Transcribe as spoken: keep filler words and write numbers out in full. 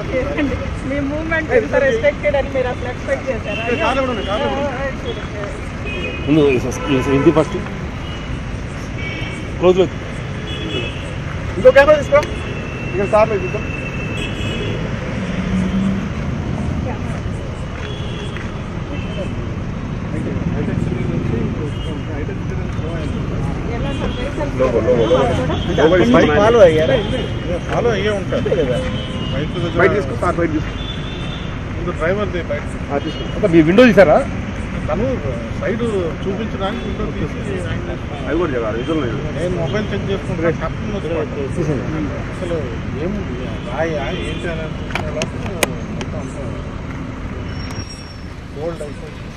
మీ movement ఎంత respected అని మీరు అసలు ఎక్స్పెక్ట్ చేశారా? ముందు ఇంటి ఫస్ట్ క్లోజ్ ఇంకో కెమెరా తీసుకో ఇక్కడ సార్లు చూద్దాం. ఫాలో అయ్యారా? ఫాలో అయ్యే ఉంటారు కదా. బయట తీసుకో సార్, బయట తీసుకో. ముందు డ్రైవర్ బయట తీసుకో. మీ విండో తీసారా? తను సైడ్ చూపించడానికి విండో తీసి అవి కూడా చెప్పారు విజువల్ లేదు. నేను మొబైల్ చెక్ చేసుకుంటే అసలు ఏముంది రాయా ఏంటి అని అనుకుంటున్న లోపల మొత్తం కోల్డ్ అయిపోయింది.